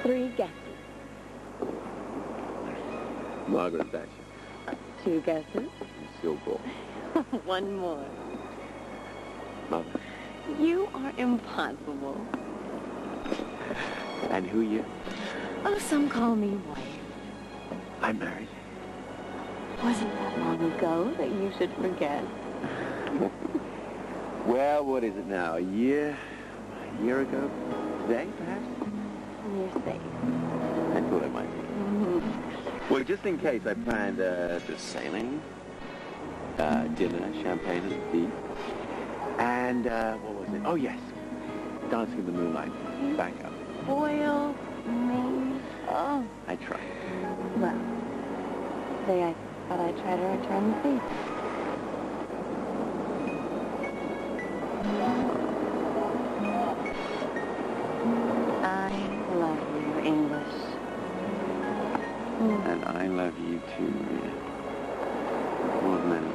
3 guesses. Margaret Thatcher. 2 guesses. Lucille Ball. 1 more. Mother. You are impossible. And who you? Oh, some call me wife. I'm married. Wasn't that long ago that you should forget? Well, what is it now? A year ago? Today, perhaps? You're safe. I thought I might be. Well, just in case, I planned the sailing, dinner, champagne at the beach, and, what was it? Oh, yes, dancing in the moonlight. Back up. Spoil me. Oh. I tried. Well, today I thought I'd try to return the favor. I love you, English. And I love you too, Maria. More than anything.